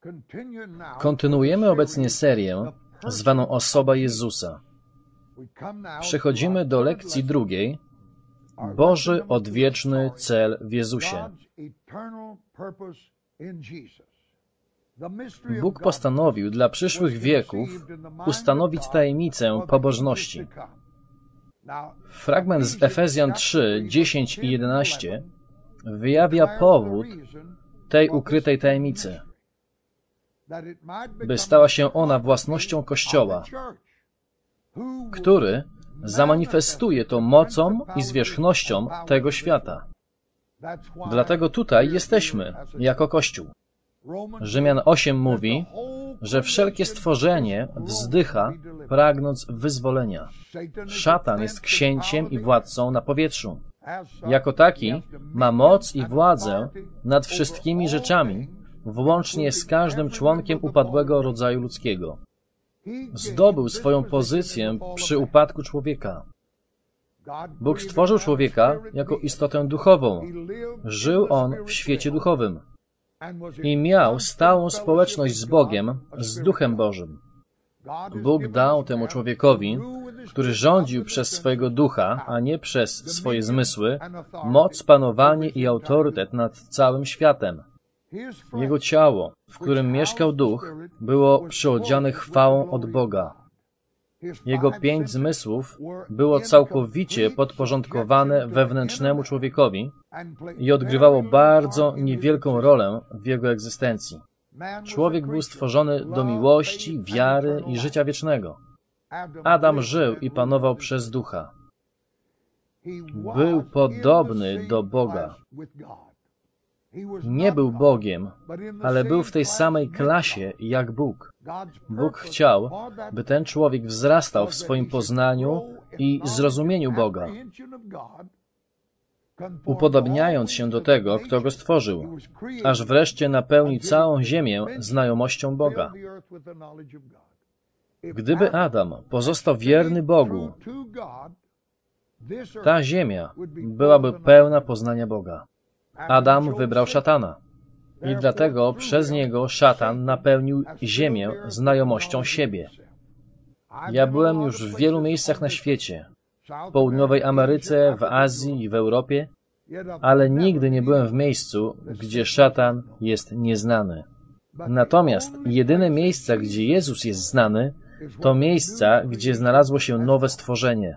Kontynuujemy obecnie serię zwaną Osoba Jezusa. Przechodzimy do lekcji drugiej. Boży odwieczny cel w Jezusie. Bóg postanowił dla przyszłych wieków ustanowić tajemnicę pobożności. Fragment z Efezjan 3, 10 i 11 wyjawia powód tej ukrytej tajemnicy, by stała się ona własnością Kościoła, który zamanifestuje to mocą i zwierzchnością tego świata. Dlatego tutaj jesteśmy, jako Kościół. Rzymian 8 mówi, że wszelkie stworzenie wzdycha, pragnąc wyzwolenia. Szatan jest księciem i władcą na powietrzu. Jako taki ma moc i władzę nad wszystkimi rzeczami, włącznie z każdym członkiem upadłego rodzaju ludzkiego. Zdobył swoją pozycję przy upadku człowieka. Bóg stworzył człowieka jako istotę duchową. Żył on w świecie duchowym i miał stałą społeczność z Bogiem, z Duchem Bożym. Bóg dał temu człowiekowi, który rządził przez swojego ducha, a nie przez swoje zmysły, moc, panowanie i autorytet nad całym światem. Jego ciało, w którym mieszkał duch, było przyodziane chwałą od Boga. Jego 5 zmysłów było całkowicie podporządkowane wewnętrznemu człowiekowi i odgrywało bardzo niewielką rolę w jego egzystencji. Człowiek był stworzony do miłości, wiary i życia wiecznego. Adam żył i panował przez ducha. Był podobny do Boga. Nie był Bogiem, ale był w tej samej klasie jak Bóg. Bóg chciał, by ten człowiek wzrastał w swoim poznaniu i zrozumieniu Boga, upodobniając się do tego, kto go stworzył, aż wreszcie napełni całą ziemię znajomością Boga. Gdyby Adam pozostał wierny Bogu, ta ziemia byłaby pełna poznania Boga. Adam wybrał szatana i dlatego przez niego szatan napełnił ziemię znajomością siebie. Ja byłem już w wielu miejscach na świecie, w południowej Ameryce, w Azji i w Europie, ale nigdy nie byłem w miejscu, gdzie szatan jest nieznany. Natomiast jedyne miejsca, gdzie Jezus jest znany, to miejsca, gdzie znalazło się nowe stworzenie.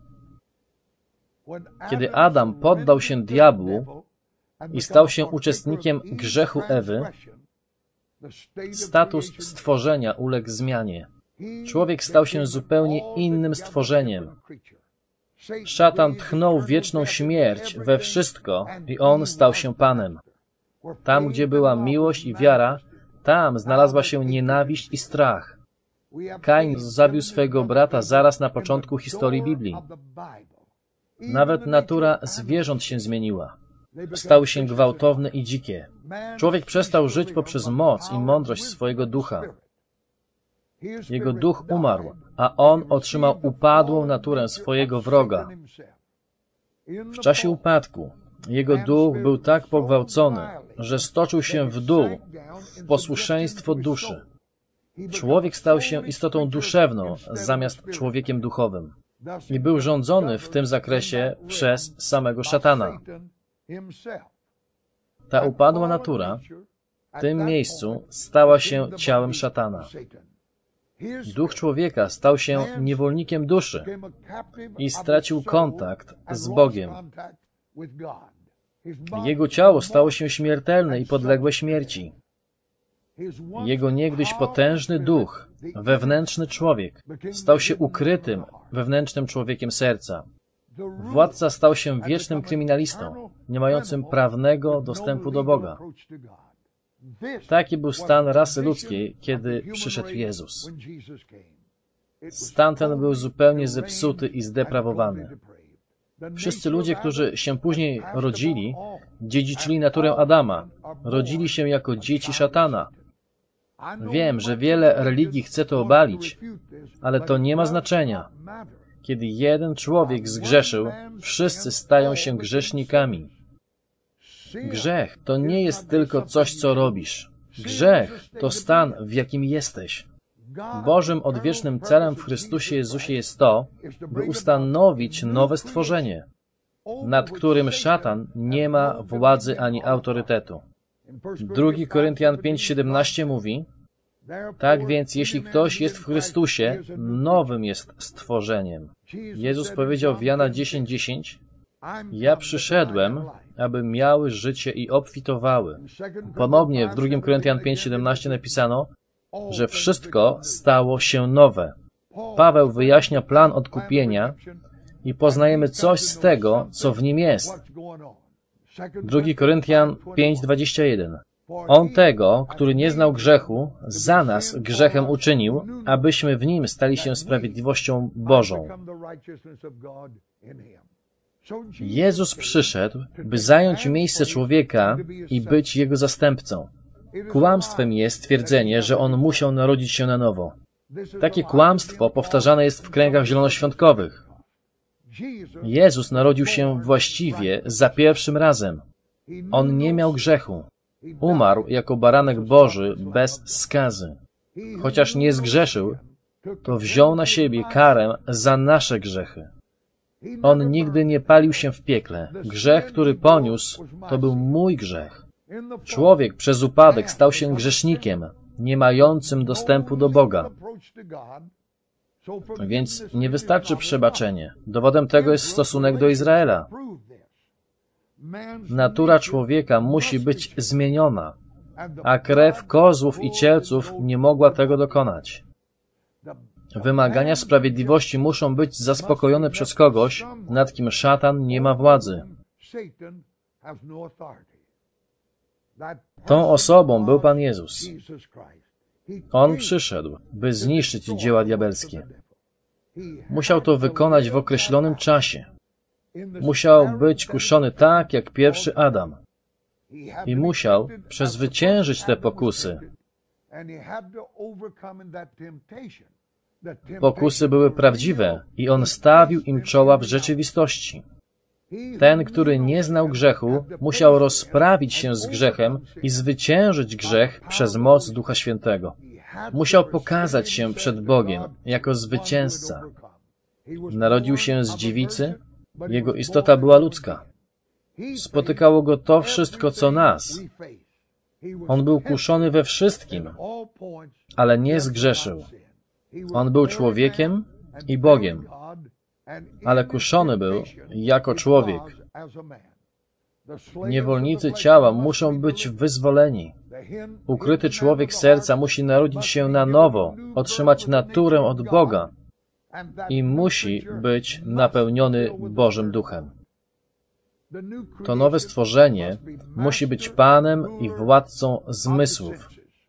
Kiedy Adam poddał się diabłu i stał się uczestnikiem grzechu Ewy, status stworzenia uległ zmianie. Człowiek stał się zupełnie innym stworzeniem. Szatan tchnął wieczną śmierć we wszystko i on stał się Panem. Tam, gdzie była miłość i wiara, tam znalazła się nienawiść i strach. Kain zabił swojego brata zaraz na początku historii Biblii. Nawet natura zwierząt się zmieniła. Stały się gwałtowne i dzikie. Człowiek przestał żyć poprzez moc i mądrość swojego ducha. Jego duch umarł, a on otrzymał upadłą naturę swojego wroga. W czasie upadku jego duch był tak pogwałcony, że stoczył się w dół, w posłuszeństwo duszy. Człowiek stał się istotą duszewną zamiast człowiekiem duchowym i był rządzony w tym zakresie przez samego szatana. Ta upadła natura w tym miejscu stała się ciałem szatana. Duch człowieka stał się niewolnikiem duszy i stracił kontakt z Bogiem. Jego ciało stało się śmiertelne i podległe śmierci. Jego niegdyś potężny duch, wewnętrzny człowiek, stał się ukrytym, wewnętrznym człowiekiem serca. Władca stał się wiecznym kryminalistą, nie mającym prawnego dostępu do Boga. Taki był stan rasy ludzkiej, kiedy przyszedł Jezus. Stan ten był zupełnie zepsuty i zdeprawowany. Wszyscy ludzie, którzy się później rodzili, dziedziczyli naturę Adama. Rodzili się jako dzieci szatana. Wiem, że wiele religii chce to obalić, ale to nie ma znaczenia. Kiedy jeden człowiek zgrzeszył, wszyscy stają się grzesznikami. Grzech to nie jest tylko coś, co robisz. Grzech to stan, w jakim jesteś. Bożym odwiecznym celem w Chrystusie Jezusie jest to, by ustanowić nowe stworzenie, nad którym szatan nie ma władzy ani autorytetu. 2 Koryntian 5:17 mówi: tak więc, jeśli ktoś jest w Chrystusie, nowym jest stworzeniem. Jezus powiedział w Jana 10:10: ja przyszedłem, aby miały życie i obfitowały. Ponownie w 2 Koryntian 5:17 napisano, że wszystko stało się nowe. Paweł wyjaśnia plan odkupienia i poznajemy coś z tego, co w nim jest. 2 Koryntian 5:21. On tego, który nie znał grzechu, za nas grzechem uczynił, abyśmy w nim stali się sprawiedliwością Bożą. Jezus przyszedł, by zająć miejsce człowieka i być jego zastępcą. Kłamstwem jest twierdzenie, że on musiał narodzić się na nowo. Takie kłamstwo powtarzane jest w kręgach zielonoświątkowych. Jezus narodził się właściwie za pierwszym razem. On nie miał grzechu. Umarł jako baranek Boży bez skazy. Chociaż nie zgrzeszył, to wziął na siebie karę za nasze grzechy. On nigdy nie palił się w piekle. Grzech, który poniósł, to był mój grzech. Człowiek przez upadek stał się grzesznikiem, nie mającym dostępu do Boga. Więc nie wystarczy przebaczenie. Dowodem tego jest stosunek do Izraela. Natura człowieka musi być zmieniona, a krew kozłów i cielców nie mogła tego dokonać. Wymagania sprawiedliwości muszą być zaspokojone przez kogoś, nad kim szatan nie ma władzy. Tą osobą był Pan Jezus. On przyszedł, by zniszczyć dzieła diabelskie. Musiał to wykonać w określonym czasie. Musiał być kuszony tak, jak pierwszy Adam. I musiał przezwyciężyć te pokusy. Pokusy były prawdziwe i on stawił im czoła w rzeczywistości. Ten, który nie znał grzechu, musiał rozprawić się z grzechem i zwyciężyć grzech przez moc Ducha Świętego. Musiał pokazać się przed Bogiem jako zwycięzca. Narodził się z dziewicy, jego istota była ludzka. Spotykało go to wszystko, co nas. On był kuszony we wszystkim, ale nie zgrzeszył. On był człowiekiem i Bogiem, ale kuszony był jako człowiek. Niewolnicy ciała muszą być wyzwoleni. Ukryty człowiek serca musi narodzić się na nowo, otrzymać naturę od Boga i musi być napełniony Bożym Duchem. To nowe stworzenie musi być Panem i władcą zmysłów.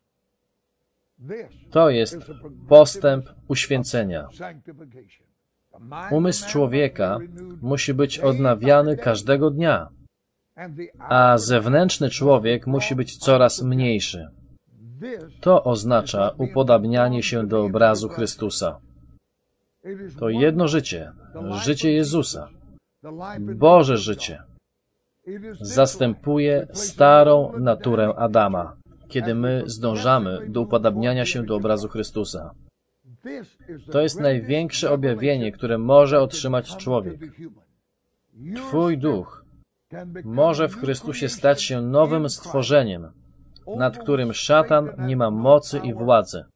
To jest postęp uświęcenia. Umysł człowieka musi być odnawiany każdego dnia, a zewnętrzny człowiek musi być coraz mniejszy. To oznacza upodabnianie się do obrazu Chrystusa. To jedno życie, życie Jezusa, Boże życie, zastępuje starą naturę Adama, kiedy my zdążamy do upodabniania się do obrazu Chrystusa. To jest największe objawienie, które może otrzymać człowiek. Twój duch może w Chrystusie stać się nowym stworzeniem, nad którym szatan nie ma mocy i władzy.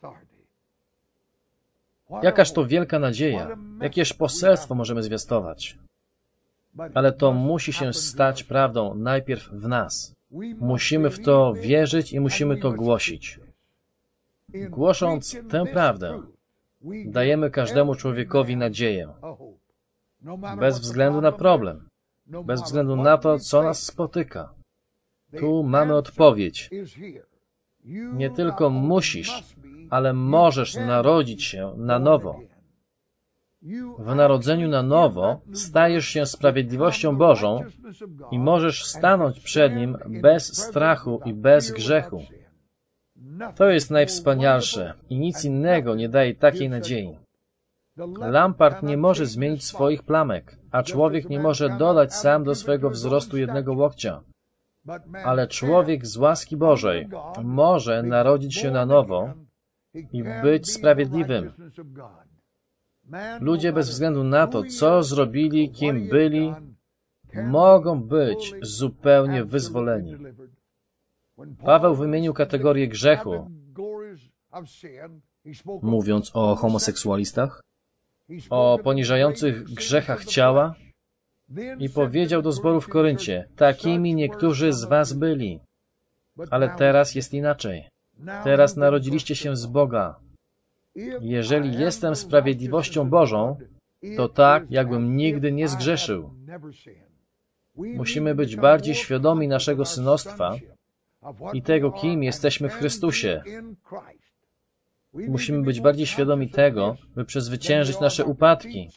Jakaż to wielka nadzieja, jakież poselstwo możemy zwiastować. Ale to musi się stać prawdą najpierw w nas. Musimy w to wierzyć i musimy to głosić. Głosząc tę prawdę, dajemy każdemu człowiekowi nadzieję. Bez względu na problem, bez względu na to, co nas spotyka. Tu mamy odpowiedź. Nie tylko musisz, ale możesz narodzić się na nowo. W narodzeniu na nowo stajesz się sprawiedliwością Bożą i możesz stanąć przed Nim bez strachu i bez grzechu. To jest najwspanialsze i nic innego nie daje takiej nadziei. Lampart nie może zmienić swoich plamek, a człowiek nie może dodać sam do swojego wzrostu jednego łokcia. Ale człowiek z łaski Bożej może narodzić się na nowo i być sprawiedliwym. Ludzie bez względu na to, co zrobili, kim byli, mogą być zupełnie wyzwoleni. Paweł wymienił kategorię grzechu, mówiąc o homoseksualistach, o poniżających grzechach ciała i powiedział do zboru w Koryncie, takimi niektórzy z was byli, ale teraz jest inaczej. Teraz narodziliście się z Boga. Jeżeli jestem sprawiedliwością Bożą, to tak, jakbym nigdy nie zgrzeszył. Musimy być bardziej świadomi naszego synostwa i tego, kim jesteśmy w Chrystusie. Musimy być bardziej świadomi tego, by przezwyciężyć nasze upadki.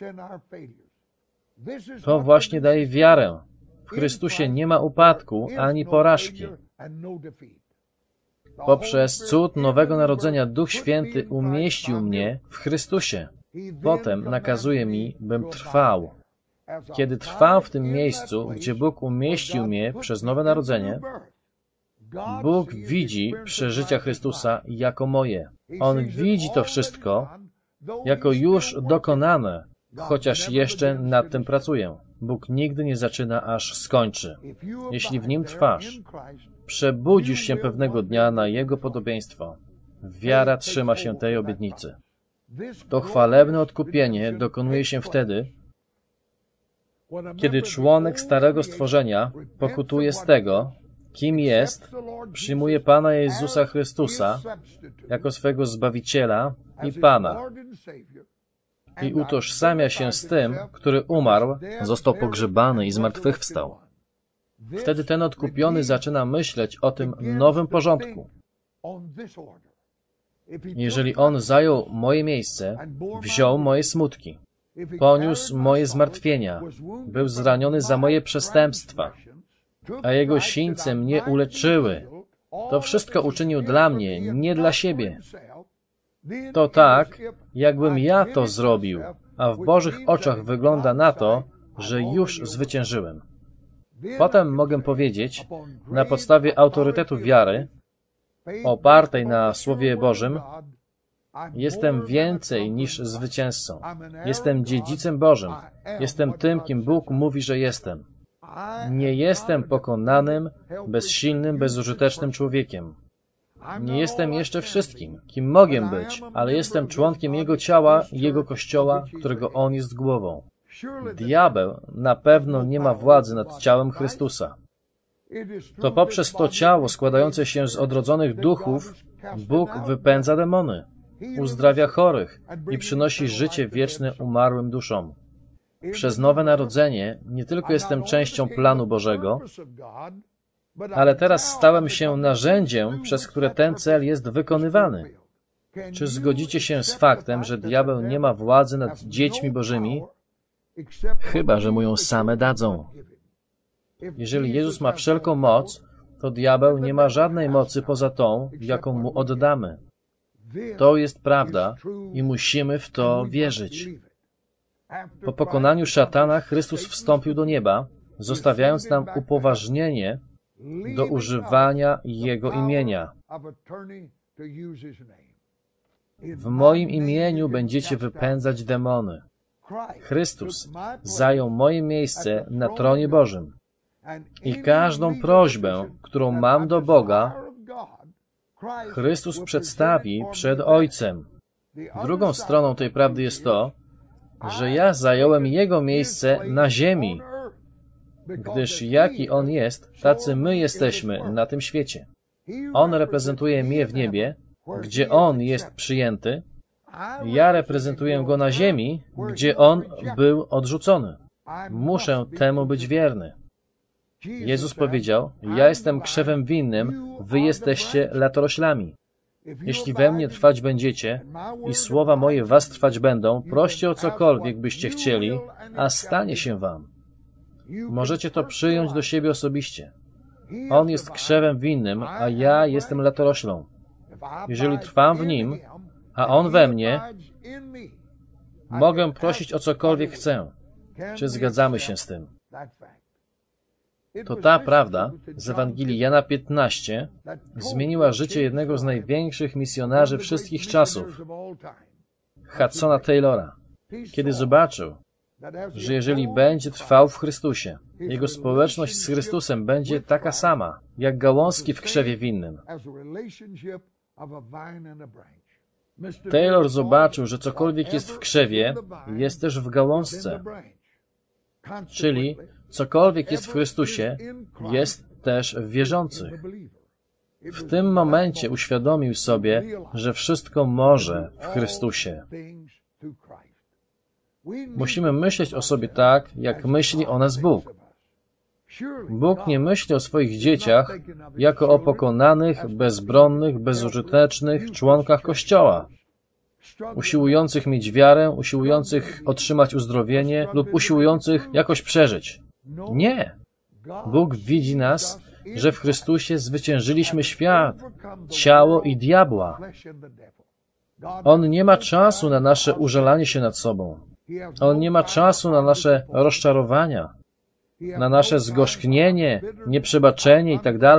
To właśnie daje wiarę. W Chrystusie nie ma upadku ani porażki. Poprzez cud Nowego Narodzenia Duch Święty umieścił mnie w Chrystusie. Potem nakazuje mi, bym trwał. Kiedy trwam w tym miejscu, gdzie Bóg umieścił mnie przez Nowe Narodzenie, Bóg widzi przeżycia Chrystusa jako moje. On widzi to wszystko jako już dokonane, chociaż jeszcze nad tym pracuję. Bóg nigdy nie zaczyna, aż skończy. Jeśli w Nim trwasz, przebudzisz się pewnego dnia na Jego podobieństwo. Wiara trzyma się tej obietnicy. To chwalebne odkupienie dokonuje się wtedy, kiedy członek starego stworzenia pokutuje z tego, kim jest, przyjmuje Pana Jezusa Chrystusa jako swego Zbawiciela i Pana i utożsamia się z tym, który umarł, został pogrzebany i zmartwychwstał. Wtedy ten odkupiony zaczyna myśleć o tym nowym porządku. Jeżeli On zajął moje miejsce, wziął moje smutki, poniósł moje zmartwienia, był zraniony za moje przestępstwa, a Jego sińce mnie uleczyły. To wszystko uczynił dla mnie, nie dla siebie. To tak, jakbym ja to zrobił, a w Bożych oczach wygląda na to, że już zwyciężyłem. Potem mogę powiedzieć, na podstawie autorytetu wiary, opartej na Słowie Bożym, jestem więcej niż zwycięzcą. Jestem dziedzicem Bożym. Jestem tym, kim Bóg mówi, że jestem. Nie jestem pokonanym, bezsilnym, bezużytecznym człowiekiem. Nie jestem jeszcze wszystkim, kim mogę być, ale jestem członkiem Jego ciała, Jego Kościoła, którego On jest głową. Diabeł na pewno nie ma władzy nad ciałem Chrystusa. To poprzez to ciało składające się z odrodzonych duchów Bóg wypędza demony, uzdrawia chorych i przynosi życie wieczne umarłym duszom. Przez Nowe Narodzenie nie tylko jestem częścią planu Bożego, ale teraz stałem się narzędziem, przez które ten cel jest wykonywany. Czy zgodzicie się z faktem, że diabeł nie ma władzy nad dziećmi Bożymi, chyba że mu ją same dadzą? Jeżeli Jezus ma wszelką moc, to diabeł nie ma żadnej mocy poza tą, jaką mu oddamy. To jest prawda i musimy w to wierzyć. Po pokonaniu szatana Chrystus wstąpił do nieba, zostawiając nam upoważnienie do używania Jego imienia. W moim imieniu będziecie wypędzać demony. Chrystus zajął moje miejsce na tronie Bożym. I każdą prośbę, którą mam do Boga, Chrystus przedstawi przed Ojcem. Drugą stroną tej prawdy jest to, że ja zająłem Jego miejsce na ziemi, gdyż jaki On jest, tacy my jesteśmy na tym świecie. On reprezentuje mnie w niebie, gdzie On jest przyjęty, ja reprezentuję Go na ziemi, gdzie On był odrzucony. Muszę temu być wierny. Jezus powiedział, ja jestem krzewem winnym, wy jesteście latoroślami. Jeśli we mnie trwać będziecie i słowa moje was trwać będą, proście o cokolwiek byście chcieli, a stanie się wam. Możecie to przyjąć do siebie osobiście. On jest krzewem winnym, a ja jestem latoroślą. Jeżeli trwam w Nim, a On we mnie, mogę prosić o cokolwiek chcę. Czy zgadzamy się z tym? To ta prawda z Ewangelii Jana 15 zmieniła życie jednego z największych misjonarzy wszystkich czasów, Hudsona Taylora, kiedy zobaczył, że jeżeli będzie trwał w Chrystusie, jego społeczność z Chrystusem będzie taka sama, jak gałązki w krzewie winnym. Taylor zobaczył, że cokolwiek jest w krzewie, jest też w gałązce. Czyli cokolwiek jest w Chrystusie, jest też w wierzących. W tym momencie uświadomił sobie, że wszystko może w Chrystusie. Musimy myśleć o sobie tak, jak myśli o nas Bóg. Bóg nie myśli o swoich dzieciach jako o pokonanych, bezbronnych, bezużytecznych członkach Kościoła, usiłujących mieć wiarę, usiłujących otrzymać uzdrowienie lub usiłujących jakoś przeżyć. Nie! Bóg widzi nas, że w Chrystusie zwyciężyliśmy świat, ciało i diabła. On nie ma czasu na nasze użalanie się nad sobą. On nie ma czasu na nasze rozczarowania, na nasze zgorzknienie, nieprzebaczenie itd.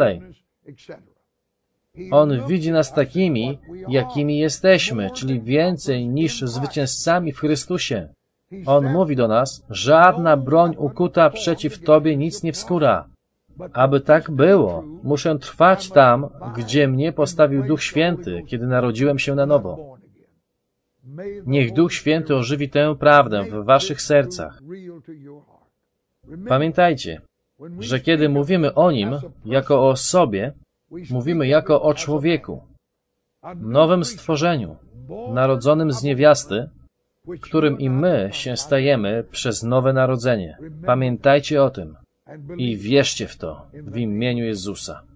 On widzi nas takimi, jakimi jesteśmy, czyli więcej niż zwycięzcami w Chrystusie. On mówi do nas, żadna broń ukuta przeciw Tobie nic nie wskóra. Aby tak było, muszę trwać tam, gdzie mnie postawił Duch Święty, kiedy narodziłem się na nowo. Niech Duch Święty ożywi tę prawdę w waszych sercach. Pamiętajcie, że kiedy mówimy o Nim jako o osobie, mówimy jako o człowieku, nowym stworzeniu, narodzonym z niewiasty, którym i my się stajemy przez nowe narodzenie. Pamiętajcie o tym i wierzcie w to w imieniu Jezusa.